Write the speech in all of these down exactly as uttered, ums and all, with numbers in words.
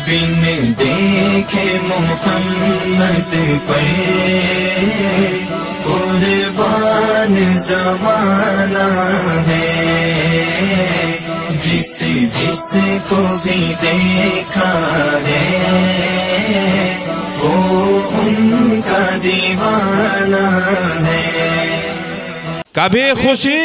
बिन देखे मोहम्मद पर कुर्बान ज़माना है। जिस जिस को भी देखा है वो उनका दीवाना है। कभी खुशी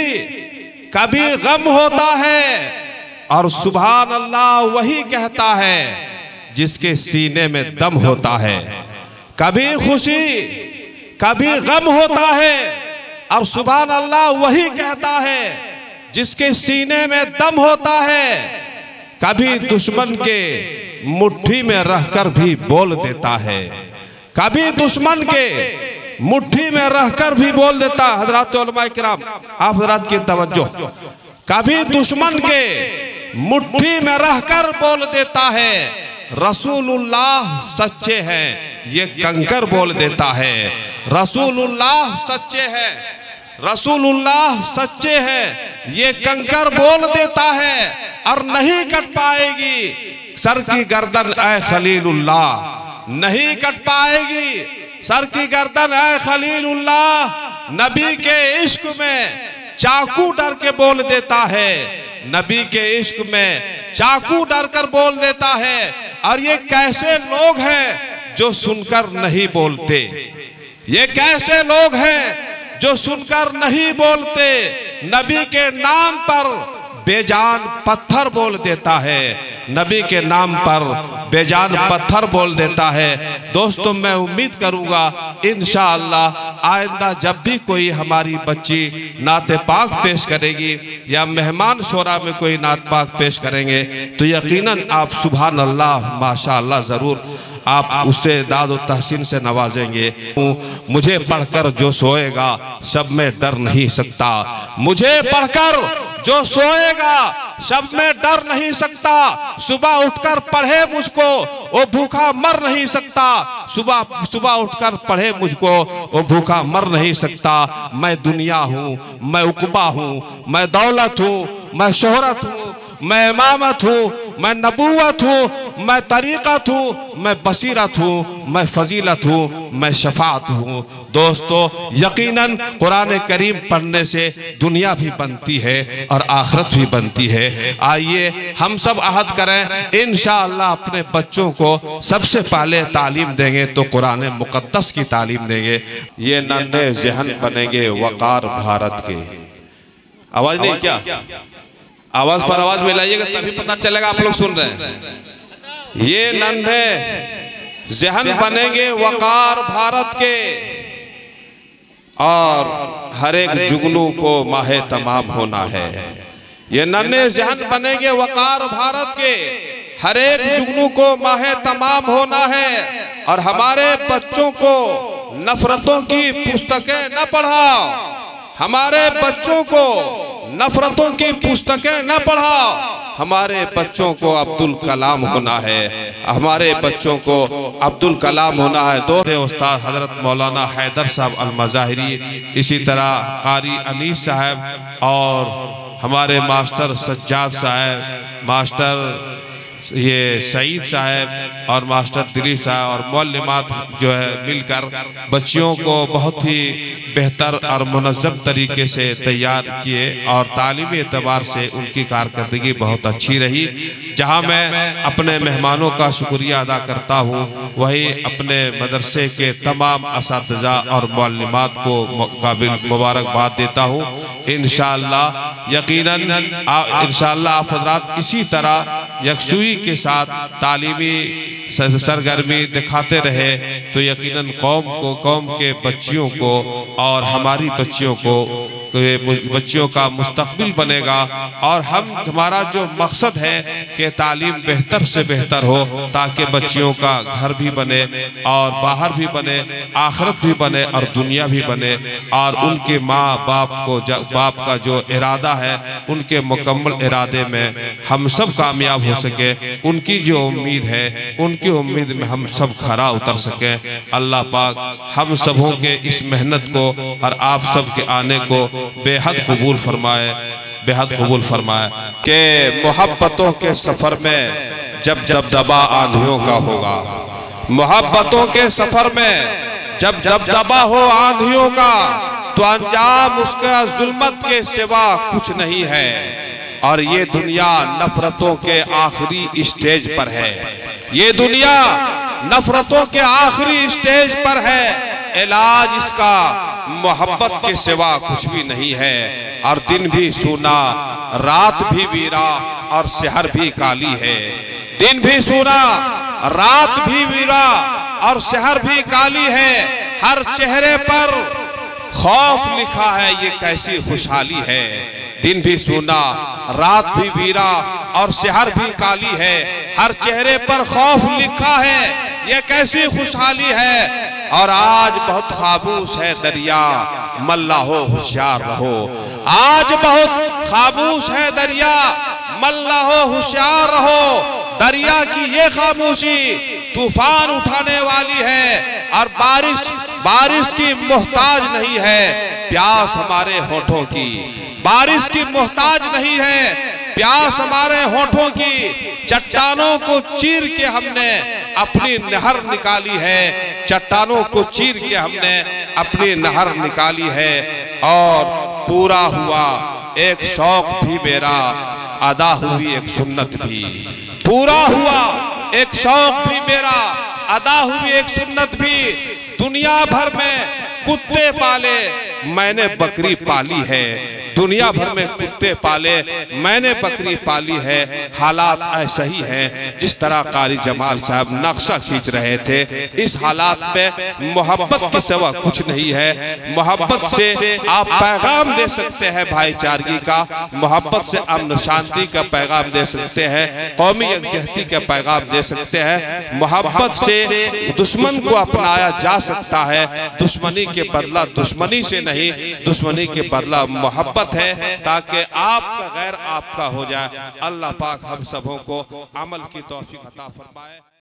कभी गम होता है और सुभान अल्लाह वही कहता है जिसके सीने में दम होता है। कभी खुशी कभी गम होता है और सुभान अल्लाह वही कहता है जिसके सीने में दम होता है। कभी दुश्मन के मुट्ठी में रहकर भी बोल देता है, कभी दुश्मन के मुट्ठी में रहकर भी बोल देता। हजरात उलमा किराम आप हजरात की तवज्जो, कभी दुश्मन के मुट्ठी में रहकर बोल देता है रसूलुल्लाह सच्चे हैं, ये कंकर बोल देता है रसूलुल्लाह सच्चे हैं, रसूलुल्लाह सच्चे हैं, ये कंकर बोल देता है। और नहीं कट पाएगी सर की गर्दन ऐ खलीलुल्लाह, नहीं कट पाएगी सर की गर्दन ऐ खलीलुल्लाह। नबी के इश्क में चाकू डर के बोल देता है, नबी के इश्क में चाकू डर कर बोल देता है। और ये कैसे लोग हैं जो सुनकर नहीं बोलते, ये कैसे लोग हैं जो सुनकर नहीं बोलते। नबी के नाम पर बेजान पत्थर बोल देता है, नबी के नाम पर बेजान पत्थर बोल देता है। दोस्तों मैं उम्मीद करूंगा इंशाअल्लाह आइंदा जब भी कोई हमारी बच्ची नाते पाक पेश करेगी या मेहमान शोरा में कोई नात पाक पेश करेंगे तो यकीनन आप सुभान अल्लाह माशाअल्लाह ज़रूर आप उसे दाद और तहसीन से नवाजेंगे। मुझे पढ़कर जो सोएगा सब में डर नहीं सकता, मुझे पढ़कर जो सोएगा सब में डर नहीं सकता। सुबह उठकर पढ़े मुझको वो भूखा मर नहीं सकता, सुबह सुबह उठकर पढ़े मुझको वो भूखा मर नहीं सकता। मैं दुनिया हूँ, मैं उकबा हूँ, मैं दौलत हूँ, मैं शोहरत हूँ, मैं इमामत हूँ, मैं नबूवत हूँ, मैं तरीक़त हूँ, मैं बसीरत हूँ, मैं फजीलत हूँ, मैं शफात हूँ। दोस्तों यकीनन कुरान करीम पढ़ने से दुनिया भी बनती है और आखिरत भी बनती है। आइए हम सब अहद करें इंशाअल्लाह अपने बच्चों को सबसे पहले तालीम देंगे तो कुरान मुक़द्दस की तालीम देंगे। ये नन्हे ज़हन बनेंगे वक़ार भारत के। आवाज़ नहीं क्या? आवाज पर आवाज मिलाइएगा तभी पता चलेगा आप लोग सुन रहे हैं। ये नन्हे ज़हन बनेंगे वक़ार भारत के और हर एक जुगनू को माहे तमाम होना है। ये नन्हे ज़हन बनेंगे वक़ार भारत के, हर एक जुगनू को माहे तमाम होना है। और हमारे बच्चों को नफरतों की पुस्तकें न पढ़ाओ, हमारे बच्चों को नफरतों की पुस्तकें न पढ़ाओ। हमारे बच्चों को अब्दुल कलाम होना है, हमारे बच्चों को अब्दुल कलाम होना है। दो उस्ताद हजरत मौलाना हैदर साहब अल-मज़ाहिरी, इसी तरह कारी अनीस साहब और हमारे मास्टर सज्जाद साहब, मास्टर ये सईद साहब और मास्टर दिलीप साहब और मौलमात जो है मिलकर बच्चियों को बहुत ही बेहतर और मुनज़्ज़म तरीके से तैयार किए और तालीमी एतबार से उनकी कारकर्दगी बहुत अच्छी रही। जहां मैं अपने मेहमानों का शुक्रिया अदा करता हूं वही अपने मदरसे के तमाम असातिज़ा और मौलमात को काबिल मुबारकबाद देता हूं। इंशाअल्लाह यकीनन इंशाअल्लाह आप हज़रात इसी तरह यकसुई के साथ तालीमी सरगर्मी दिखाते रहे तो यकीनन कौम को, कौम के बच्चियों को और हमारी बच्चियों को बच्चियों का मुस्तकबिल बनेगा। और हम हमारा जो मकसद है कि तालीम बेहतर से बेहतर हो ताकि बच्चियों का घर भी बने और बाहर भी बने, आखिरत भी बने और दुनिया भी बने। और उनके माँ बाप को बाप का जो इरादा है उनके मुकम्मल इरादे में हम सब कामयाब हो सके। उनकी जो उम्मीद है उनकी उम्मीद में हम सब खरा उतर सकें। अल्लाह पाक हम सबों के इस मेहनत को और आप सब के आने को बेहद कबूल फरमाए, बेहद कबूल फरमाए कि मोहब्बतों के सफर में जब दबदबा आंधियों का होगा, मोहब्बतों के सफर में जब दबदबा हो आंधियों का, तो अंजाम उसका जुल्मत के सिवा कुछ नहीं है। और ये दुनिया नफरतों के आखिरी स्टेज पर है, ये दुनिया नफरतों के आखिरी स्टेज पर है। इलाज इसका मोहब्बत के सिवा कुछ भी नहीं है। और दिन भी सूना, रात भी वीरा, और शहर भी काली है। दिन भी सूना, रात भी वीरा, और शहर भी काली है। हर चेहरे पर खौफ लिखा है, ये कैसी खुशहाली है। दिन भी सूना, रात भी वीरा, और शहर भी काली है। हर चेहरे पर खौफ लिखा है, ये कैसी खुशहाली है। और आज बहुत खामोश है दरिया, मल्ला हो होशियार रहो। आज बहुत खामोश है दरिया, मल्ला हो होशियार रहो। दरिया की ये खामोशी तूफान उठाने वाली है। और बारिश बारिश की मोहताज नहीं है, प्यास हमारे होठों की। बारिश की मोहताज नहीं है, प्यास हमारे होठों की। चट्टानों को चीर के हमने अपनी नहर निकाली है, चट्टानों को चीर के हमने अपनी नहर निकाली है। और पूरा हुआ एक शौक भी मेरा, अदा हुई एक सुन्नत भी। पूरा हुआ एक शौक भी मेरा, अदा हुई एक सुन्नत भी। दुनिया भर में कुत्ते पाले, मैंने बकरी पाली है। दुनिया भर में कुत्ते पाले, मैंने बकरी पाली है। हालात ऐसा ही हैं जिस तरह कारी जमाल साहब नक्शा खींच रहे थे। इस हालात पे मोहब्बत के सिवा कुछ नहीं है। मोहब्बत से आप पैगाम दे सकते हैं भाईचारगी का, मोहब्बत से अमन शांति का पैगाम दे सकते हैं, कौमी यकजहती का पैगाम दे सकते हैं। मोहब्बत से दुश्मन को अपनाया जा सकता है। दुश्मनी के बदला दुश्मनी से नहीं, दुश्मनी के बदला मोहब्बत है, ताकि आपका गैर आपका हो जाए। अल्लाह पाक हम सबों को अमल की तौफीक अता फरमाए।